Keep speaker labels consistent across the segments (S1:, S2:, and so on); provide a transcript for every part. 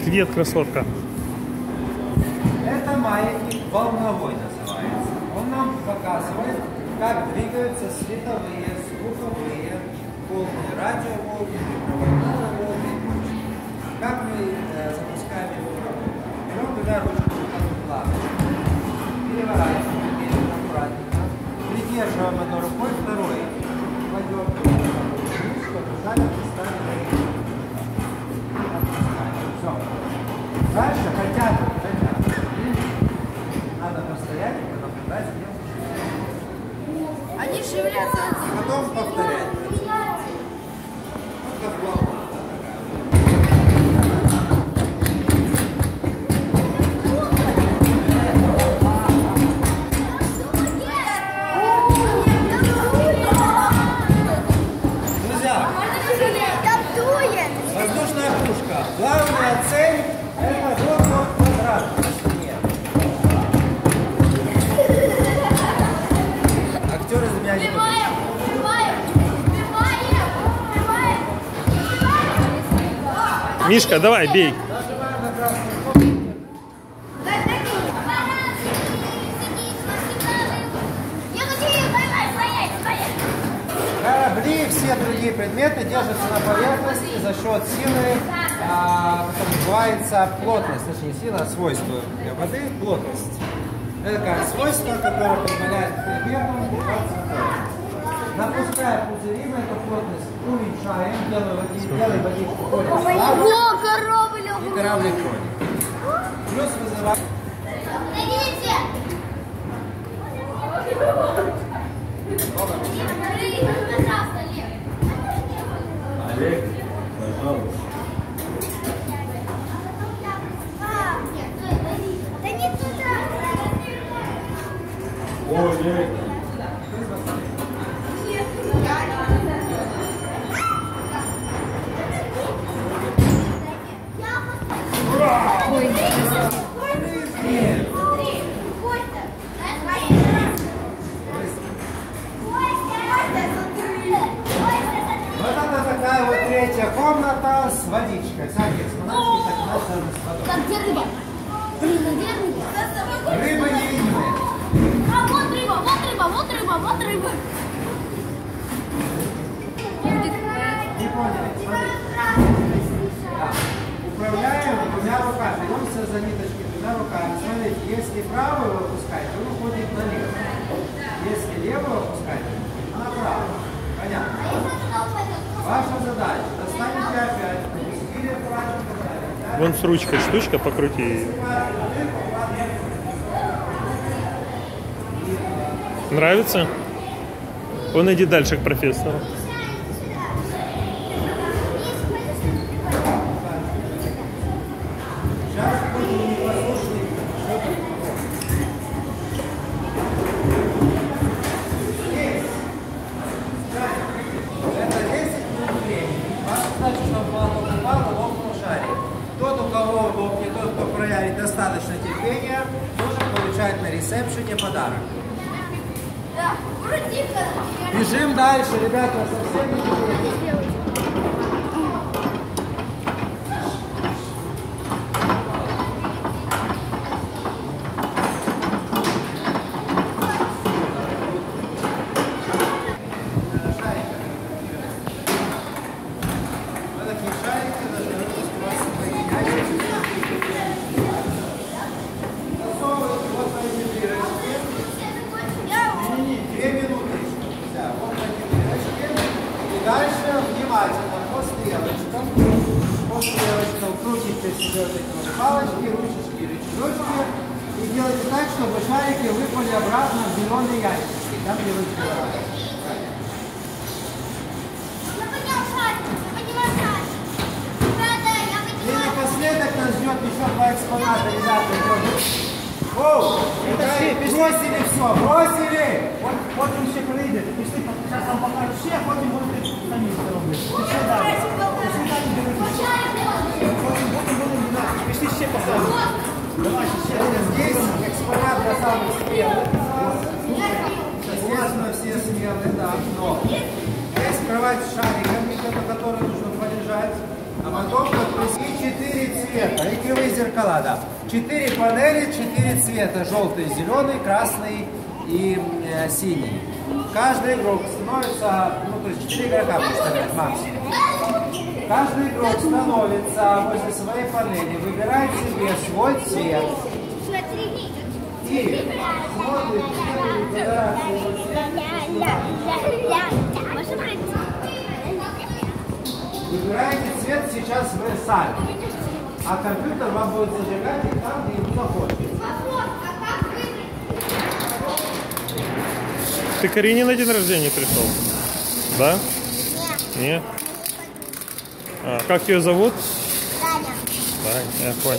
S1: Привет, красотка.
S2: Это маятник волновой называется. Он нам показывает, как двигаются световые, звуковые волны, радиоволны, микроволновые волны. Как мы запускаем его в работу? Берем туда ручку плавно, переворачиваем вверх аккуратненько, придерживаем одной рукой, второй кладем, чтобы сзади поставили. Все. Дальше хотя бы надо постоять, наблюдать, делать.
S3: Они шевелятся.
S2: Потом повторять. Друзья, воздушная пушка. Главная цель — это вот квадрат. Актеры за меня не
S1: Мишка, давай, бей.
S2: Корабли и все другие предметы держатся на поверхности за счет силы, это называется плотность, точнее сила, а свойство для воды – плотность. Это такое свойство, которое позволяет предметам держаться на поверхности. Напуская пузыри, мы эту плотность уменьшаем, делаем водичку более слабой, и кораблик ходит. Плюс вызываем...
S4: Олег, пожалуйста.
S3: Да не туда.
S4: Олег.
S2: Такая вот третья комната с водичкой. Соответственно,
S3: Как где рыба? Блин, где рыба?
S2: рыбы невидимые.
S3: А вот рыба, вот рыба, вот рыба, вот рыба.
S2: Не поняли, смотрите. Да. Управляем двумя руками. Беремся за ниточки двумя руками. Смотрите, если правую вы опускаете, он уходит налево. Если левую опускаете, направо. Понятно? Ваша задача — достанете опять, или аккуратненько.
S1: Вон с ручкой штучка, покрути ее. Нравится? Он иди дальше к профессору.
S2: Сейчас будем непослушны. Это 10 минут времени. Ваша задача, чтобы молоток упал и лопнул шарик. Тот, у кого лопнет, тот, кто проявит достаточно терпения, должен получать на ресепшене подарок.
S3: Да, вроде как.
S2: Бежим дальше, ребята, совсем не бежим. Дальше внимательно по стрелочкам крутите себе вот эти вот палочки, ручечки, рычажочки и делайте так, чтобы шарики выпали обратно в зеленые ящички, там где вы собирали.
S3: Я поднял шарик, я подняла шарик. Ребята, я
S2: И
S3: подняла.
S2: напоследок нас ждет еще два экспоната, ребята. Оу, бросили все, бросили!
S5: Вот він ще прийде, пішли, зараз вам покажу ще, потім будете самі це робити. Пішли далі. Пішли далі дивитися. Потім будемо дивитися. Пішли ще покажу. Давайте ще.
S2: Здесь экспонат для самых смелых. Естественно, все смелые, да, но есть кровать с шариками, который нужно полежать, а потом подписи 4 цвета. шоколада. 4 панели, 4 цвета. Желтый, зеленый, красный и синий. Каждый игрок становится, ну то есть 4 игрока представляет максимум. Каждый игрок становится возле своей панели, выбирает себе свой цвет. И смотрит, выбирает свой цвет. Выбираете цвет, сейчас вы сами. А компьютер вам будет зажигать и там, где ему захочется.
S1: Ты к Арине на день рождения пришел? Да? Нет. А, как ее зовут? Да, я понял.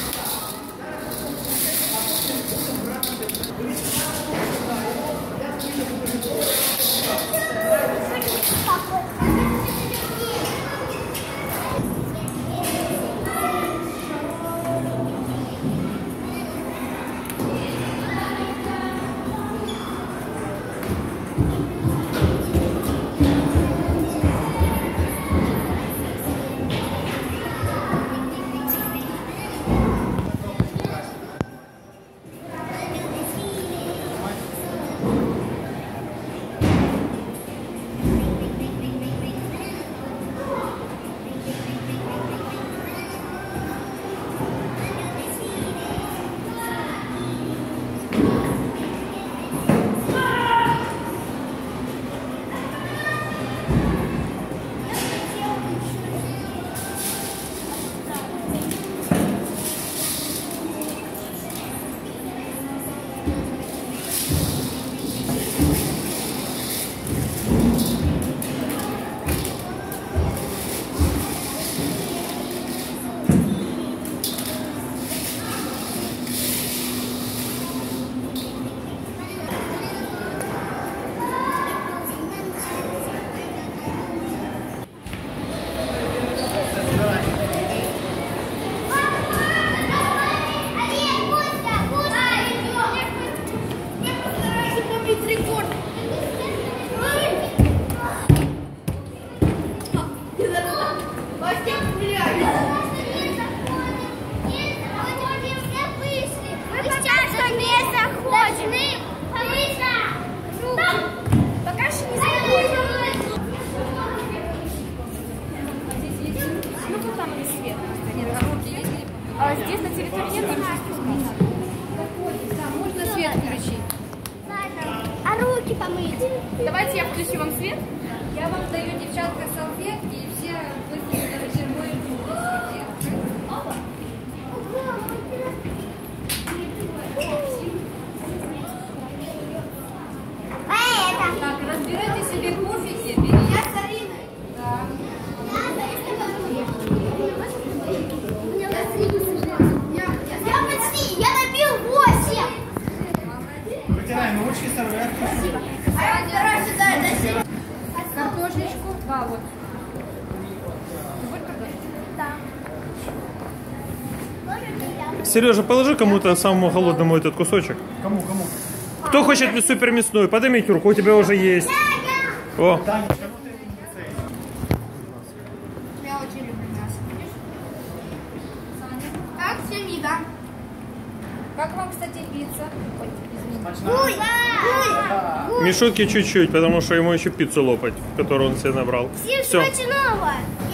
S6: А здесь на территории нет, там же спускаться. Да, можно свет включить.
S3: А руки помыть?
S6: Давайте я включу вам свет. Я вам даю, девчатка, салфетки и все быстренько зачерпываем. Так, разбирайте себе пуфики. Я с Ариной. Да.
S3: Я почти, я набил 8.
S5: Вытираем ручки, сорвем.
S6: Картошечку. Да, вот.
S1: Сережа, положи кому-то самому голодному этот кусочек.
S5: Кому?
S1: Кто хочет супер мясную? Поднимите руку, у тебя уже есть. О,
S5: Танечка, ну ты не
S6: Я очень люблю мясо. Так, всем еда. Как вам, кстати, пицца? Ой, извините.
S1: Мишутке чуть-чуть, потому что ему еще пиццу лопать, которую он себе набрал.
S3: Всем
S1: Все.
S3: смачного.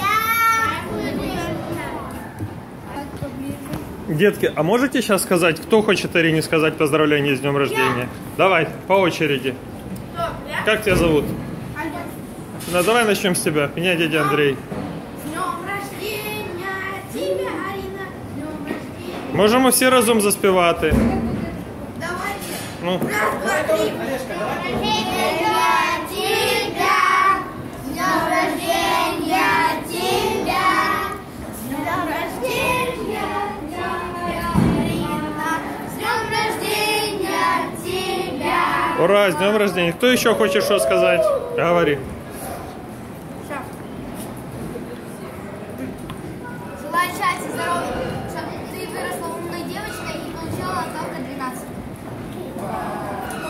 S1: Детки, а можете сейчас сказать, кто хочет Арине сказать поздравления с днем рождения? Давай, по очереди. Как тебя зовут? Ну, давай начнем с тебя. Меня дядя Андрей.
S3: С днем рождения тебя, Арина. С днем рождения.
S1: Можемо всі разом заспівати.
S3: Давайте.
S1: Ну,
S3: Раз, два, три. С днем рождения тебя. С днем рождения, Арина. С днем рождения тебя.
S1: ура, с днем рождения. Кто еще хочет что сказать? Говори.
S3: Желаю счастья, здоровья.